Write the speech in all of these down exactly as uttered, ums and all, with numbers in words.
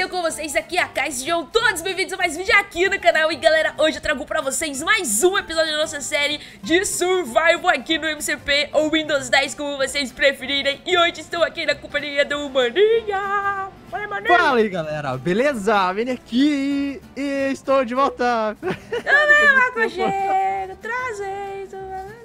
beleza com vocês? Aqui é a Kai, sejam todos bem-vindos a mais um vídeo aqui no canal. E galera, hoje eu trago pra vocês mais um episódio da nossa série de Survival aqui no M C P ou Windows dez, como vocês preferirem. E hoje estou aqui na companhia do Maninha. Fala, Maninha. Fala aí, galera, beleza? Vem aqui e estou de volta. Não, aconchego, trazendo.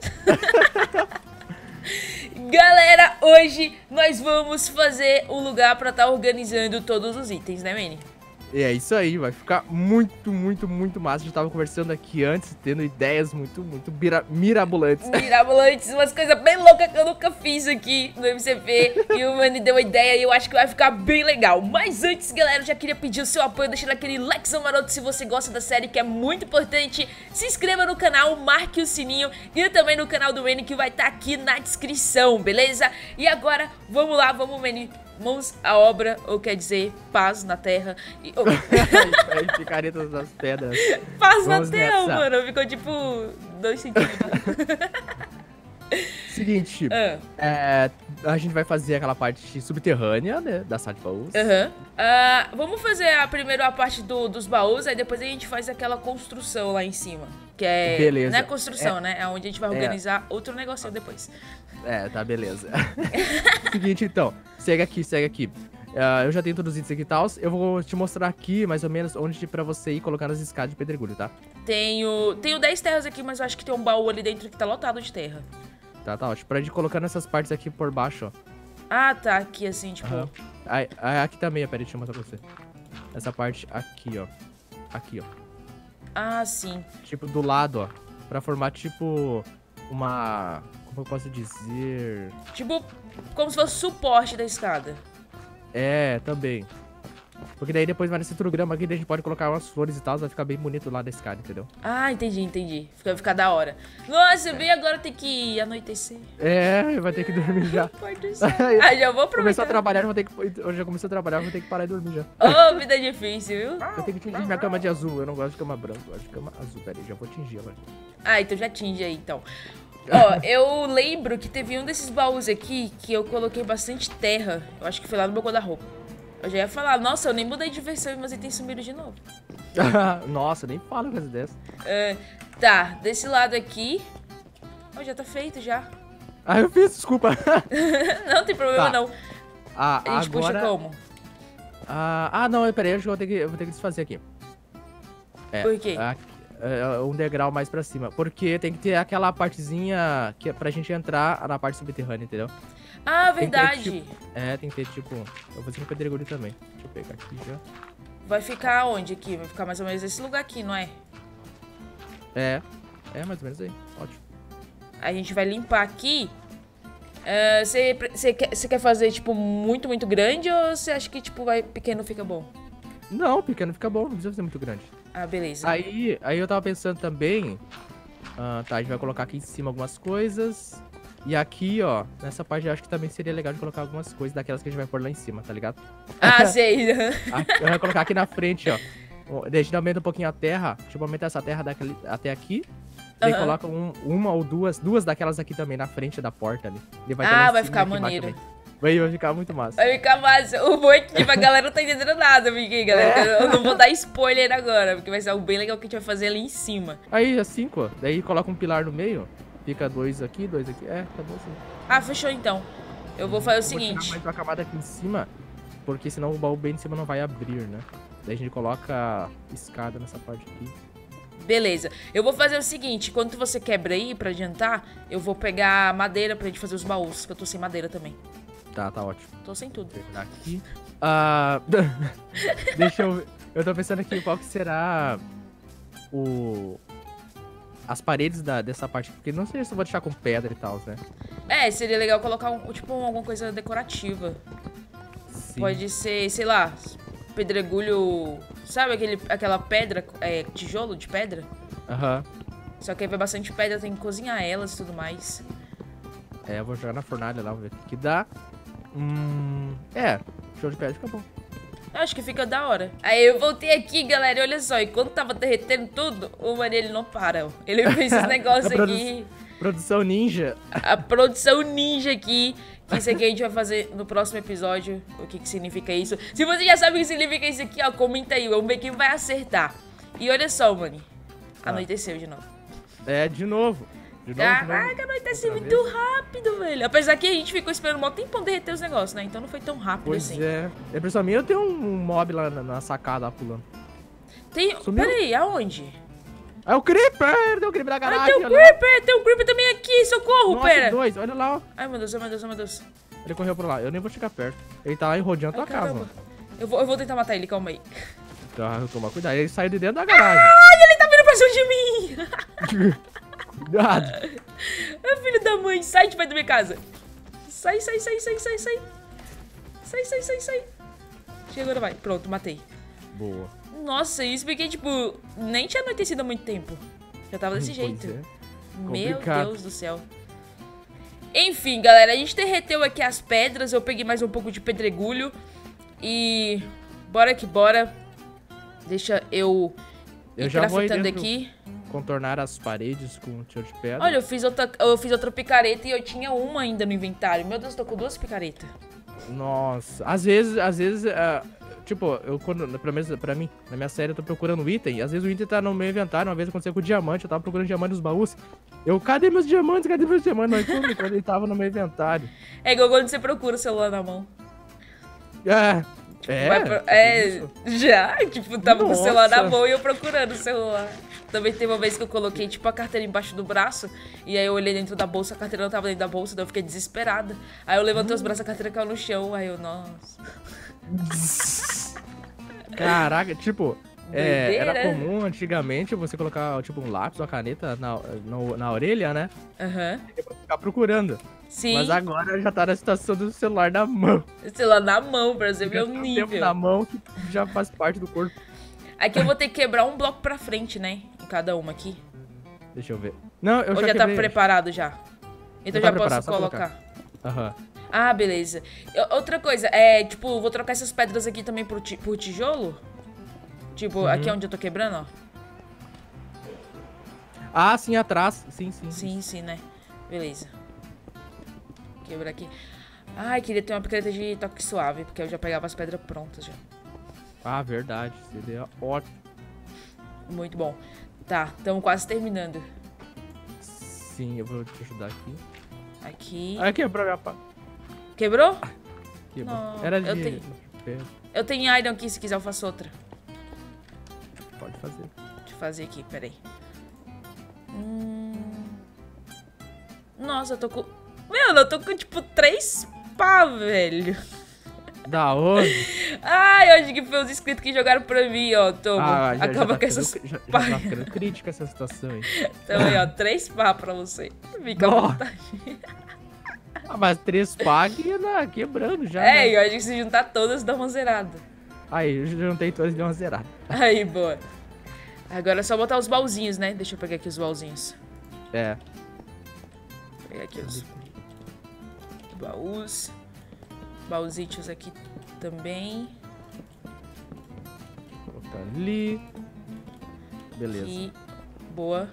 Galera, hoje nós vamos fazer um lugar pra estar organizando todos os itens, né, Manny? E é isso aí, vai ficar muito, muito, muito massa. A gente tava conversando aqui antes, tendo ideias muito, muito mirabolantes. Mirabolantes, umas coisas bem loucas que eu nunca fiz aqui no M C P. E o Manny deu a ideia e eu acho que vai ficar bem legal. Mas antes, galera, eu já queria pedir o seu apoio, deixando aquele likezão maroto se você gosta da série, que é muito importante. Se inscreva no canal, marque o sininho e também no canal do Manny, que vai estar aqui na descrição, beleza? E agora, vamos lá, vamos, Manny. Mãos à obra, ou quer dizer, paz na terra. E, oh. Aí, picaretas das pedras. Paz Vamos na terra, nessa. mano. Ficou tipo dois centímetros. Seguinte, ah. é, a gente vai fazer aquela parte subterrânea, né, da sala de baús. Aham. Uhum. Uh, vamos fazer a, primeiro a parte do, dos baús, aí depois a gente faz aquela construção lá em cima. Que é. Beleza. Não é construção, é, né? É onde a gente vai organizar é. outro negocinho depois. É, tá, beleza. Seguinte, então, segue aqui, segue aqui. Uh, eu já tenho todos os itens aqui e tal. Eu vou te mostrar aqui, mais ou menos, onde pra você ir colocando as escadas de pedregulho, tá? Tenho, tenho dez terras aqui, mas eu acho que tem um baú ali dentro que tá lotado de terra. Tá, tá ótimo. Pra gente colocando essas partes aqui por baixo, ó. Ah, tá. Aqui assim, tipo... Uhum. Aí, aí, aqui também, ó. Peraí, deixa eu mostrar pra você. Essa parte aqui, ó. Aqui, ó. Ah, sim. Tipo, do lado, ó. Pra formar, tipo, uma... Como eu posso dizer... Tipo, como se fosse suporte da escada. É, também. Porque daí depois vai nesse outro grama aqui, daí a gente pode colocar umas flores e tal, vai ficar bem bonito lá da escada, entendeu? Ah, entendi, entendi. Fica, ficar da hora. Nossa, é. bem agora tem que anoitecer. É, vai ter que dormir já. Ah, já vou aproveitar. Começou a trabalhar, vou ter que... Hoje já comecei a trabalhar, vou ter que parar e dormir já. Ô, oh, vida difícil, viu? Eu tenho que tingir minha cama de azul, eu não gosto de cama branca, eu gosto de cama azul. Pera aí, já vou tingir agora. Ah, então já tinge aí, então. Ó, eu lembro que teve um desses baús aqui que eu coloquei bastante terra. Eu acho que foi lá no meu guarda-roupa. Eu já ia falar, nossa, eu nem mudei de versão e meus itens sumiram de novo. Nossa, nem fala coisa dessa. Uh, tá, desse lado aqui... Oh, já tá feito, já. Ah, eu fiz, desculpa. Não tem problema, tá. não. Ah, a gente agora... puxa como? Ah, ah não, peraí, eu vou ter que, eu vou ter que desfazer aqui. É, Por quê? Aqui, é, um degrau mais pra cima. Porque tem que ter aquela partezinha que é pra gente entrar na parte subterrânea, entendeu? Ah, verdade. Ter, tipo, é, tem que ter, tipo... Eu vou fazer um pedregulho também. Deixa eu pegar aqui já. Vai ficar onde aqui? Vai ficar mais ou menos nesse lugar aqui, não é? É, é mais ou menos aí. Ótimo. A gente vai limpar aqui. Você uh, quer, quer fazer, tipo, muito, muito grande ou você acha que, tipo, vai, pequeno fica bom? Não, pequeno fica bom. Não precisa fazer muito grande. Ah, beleza. Aí, aí eu tava pensando também... Uh, tá, a gente vai colocar aqui em cima algumas coisas... E aqui, ó, nessa parte eu acho que também seria legal de colocar algumas coisas daquelas que a gente vai pôr lá em cima, tá ligado? Ah, sei. Eu vou colocar aqui na frente, ó. Daí a gente aumenta um pouquinho a terra. Deixa eu aumentar essa terra daquele, até aqui. Daí uhum. coloca um, uma ou duas, duas daquelas aqui também na frente da porta ali. Vai ah, vai ficar maneiro. Vai, vai ficar muito massa. Vai ficar massa. O bom é que tipo, a galera não tá entendendo nada, porque, galera. É. Eu não vou dar spoiler agora, porque vai ser algo bem legal que a gente vai fazer ali em cima. Aí, assim, ó. Daí coloca um pilar no meio. Fica dois aqui, dois aqui. É, tá bom assim. Ah, fechou então. Eu vou fazer o vou seguinte. Vou mais uma camada aqui em cima, porque senão o baú bem em cima não vai abrir, né? Daí a gente coloca escada nessa parte aqui. Beleza. Eu vou fazer o seguinte, quando você quebra aí pra adiantar, eu vou pegar madeira pra gente fazer os baús, que eu tô sem madeira também. Tá, tá ótimo. Tô sem tudo. Vou pegar aqui. Ah, deixa eu ver. Eu tô pensando aqui qual que será o... as paredes da, dessa parte, porque não sei se eu vou deixar com pedra e tal, né? É, seria legal colocar, um, tipo, alguma coisa decorativa. Sim. Pode ser, sei lá, pedregulho... Sabe aquele, aquela pedra, é, tijolo de pedra? Aham. Uhum. Só que aí vai bastante pedra, tem que cozinhar elas e tudo mais. É, eu vou jogar na fornalha lá, vamos ver o que dá. Hum... É, show de pedra fica bom. Eu acho que fica da hora. Aí eu voltei aqui, galera, e olha só, enquanto tava derretendo tudo, o Maninho, ele não para. Ele fez esse negócio aqui. Produção ninja. A produção ninja aqui. Que isso aqui a gente vai fazer no próximo episódio. O que que significa isso? Se você já sabe o que significa isso aqui, ó, comenta aí. Vamos ver quem vai acertar. E olha só, mano. Anoiteceu de novo. É, de novo. De novo, Caraca, de novo. anoiteceu Outra muito vez. rápido, velho. Apesar que a gente ficou esperando um mó tempão derreter os negócios, né? Então não foi tão rápido Pois assim. é. É impressão minha, eu tenho um mob lá na, na sacada, lá, pulando. Tem... Sumiu? Peraí, aonde? É o Creeper! Tem o Creeper na Ah, garagem. tem um olha lá. Creeper! Tem um Creeper também aqui! Socorro, Nossa, pera! dois, olha lá, ó. Ai, meu Deus, ai, meu Deus, ai, meu Deus. Ele correu pra lá. Eu nem vou chegar perto. Ele tá lá rodeando Ai, tua casa, caramba. mano. Eu vou, eu vou tentar matar ele, calma aí. Tá, toma cuidado. Ele saiu de dentro da garagem. Ai, ele tá vindo pra cima de mim! Cuidado. Ai, filho da mãe, sai de perto da minha casa. Sai, sai, sai, sai, sai, sai. Sai, sai, sai, sai. Chega, agora vai. Pronto, matei. Boa. Nossa, isso porque, tipo, nem tinha anoitecido há muito tempo. Já tava desse Pois jeito. é. Meu Complicado. Deus do céu. Enfim, galera, a gente derreteu aqui as pedras. Eu peguei mais um pouco de pedregulho. E bora que bora. Deixa eu Eu ir já vou aí crafitando dentro aqui. contornar as paredes com um tiro de pedra. Olha, eu fiz, outra, eu fiz outra picareta e eu tinha uma ainda no inventário. Meu Deus, eu tô com duas picaretas. Nossa. Às vezes, às vezes, ah, tipo, eu quando, pelo menos pra mim, na minha série eu tô procurando item. Às vezes o item tá no meu inventário. Uma vez aconteceu com o diamante, eu tava procurando diamante nos baús. Eu, cadê meus diamantes? Cadê meus diamantes? Não, encontrei quando ele tava no meu inventário. É igual quando você procura o celular na mão. É. É, Vai pro- é, isso. já, tipo, tava com o Nossa. celular na mão e eu procurando o celular. Também teve uma vez que eu coloquei, tipo, a carteira embaixo do braço. E aí eu olhei dentro da bolsa, a carteira não tava dentro da bolsa, daí eu fiquei desesperada. Aí eu levantei os braços, a carteira caiu no chão. Aí eu, nossa. Caraca, tipo, é, era Doideira. comum antigamente você colocar, tipo, um lápis ou uma caneta na, no- na orelha, né? Aham. E pra ficar procurando. Sim, Mas agora já tá na situação do celular na mão. o celular na mão, pra você ver o Já tá um tempo nível. na mão que já faz parte do corpo. Aqui eu vou ter que quebrar um bloco pra frente, né? Em cada uma aqui. Deixa eu ver. Não, eu Ou já já tá quebrei. preparado já? Então Já já tá posso preparado, só colocar. Aham. Ah, beleza. Eu- outra coisa, é, tipo, vou trocar essas pedras aqui também por, ti- por tijolo? Tipo, Uhum. aqui é onde eu tô quebrando, ó. Ah, sim, atrás. Sim, sim. Sim, sim, né? Beleza. Quebra aqui. Ai, queria ter uma picareta de toque suave, porque eu já pegava as pedras prontas já. Ah, verdade. Seria ótimo. Muito bom. Tá, estamos quase terminando. Sim, eu vou te ajudar aqui. Aqui. Ah, quebrou minha pá. Quebrou? Quebrou. Não, Era eu de... tenho- pedra. Eu tenho iron aqui, se quiser eu faço outra. Pode fazer. Deixa eu fazer aqui, peraí. Hum... Nossa, eu tô com... Meu, eu tô com, tipo, três pá, velho. Da onde? Ai, eu acho que foi os inscritos que jogaram pra mim, ó. Toma, Ah, já, acaba já tá com essas ficando- já, já pá. tá ficando crítica essa situação aí. Então aí, ó, três pá pra você. Fica à Nó. vontade. Ah, mas três pá que né, quebrando já. É, né? eu acho que se juntar todas dá uma zerada. Aí, eu juntei todas e deu uma zerada. Aí, boa. Agora é só botar os baúzinhos, né? Deixa eu pegar aqui os baúzinhos. É. Vou pegar aqui os baús. Baúzitos aqui também. Vou botar ali. Beleza. Aqui. Boa.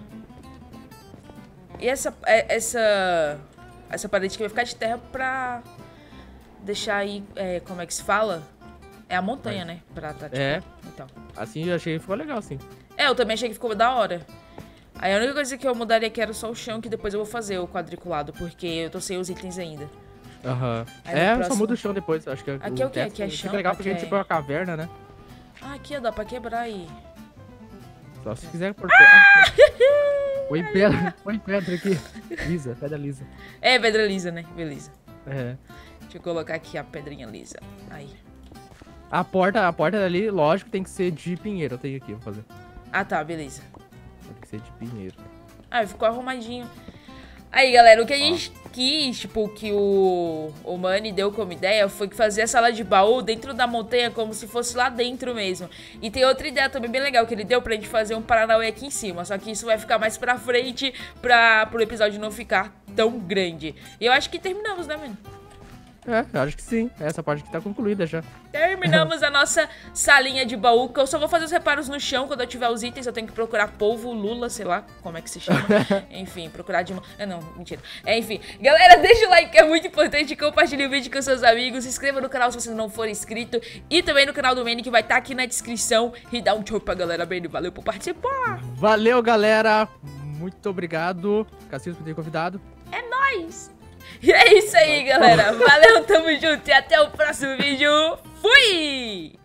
E essa, é- essa, essa parede aqui vai ficar de terra pra deixar aí, é, como é que se fala? É a montanha, né? Pra tá, tipo, É. então. Assim eu achei que ficou legal, sim. É, eu também achei que ficou da hora. Aí a única coisa que eu mudaria aqui era só o chão, que depois eu vou fazer o quadriculado, porque eu tô sem os itens ainda. Aham. Aí no É, próximo- só muda o chão depois. Acho que Aqui é o quê? teto Aqui é fica chão? legal Aqui porque é- tipo é uma caverna, né? Ah, aqui, ó, dá pra quebrar aí. Só se quiser por ah, põe pedra, põe pedra aqui. Lisa, pedra lisa. É, pedra lisa, né? Beleza. É. Deixa eu colocar aqui a pedrinha lisa. Aí. A porta, a porta ali, lógico, tem que ser de pinheiro. Eu tenho aqui, vou fazer. Ah, tá, beleza. Tem que ser de pinheiro. Ah, ficou arrumadinho. Aí, galera, o que a gente quis, tipo, que o, o Manny deu como ideia foi que fazer a sala de baú dentro da montanha como se fosse lá dentro mesmo. E tem outra ideia também bem legal que ele deu pra gente fazer um Paranauê aqui em cima. Só que isso vai ficar mais pra frente pra, pro episódio não ficar tão grande. E eu acho que terminamos, né, mano? É, eu acho que sim. Essa parte aqui tá concluída já. Terminamos a nossa salinha de baú, que eu só vou fazer os reparos no chão quando eu tiver os itens. Eu tenho que procurar polvo, lula, sei lá como é que se chama. Enfim, procurar de... Ah, não, mentira. É, enfim, galera, deixa o like que é muito importante. Compartilhe o vídeo com seus amigos. Se inscreva no canal se você não for inscrito. E também no canal do Manny, que vai estar aqui na descrição. E dá um tchau pra galera, Manny. Valeu por participar. Valeu, galera. Muito obrigado, Cassius, por ter convidado. É nóis! E é isso aí, galera. Valeu, tamo junto e até o próximo vídeo. Fui!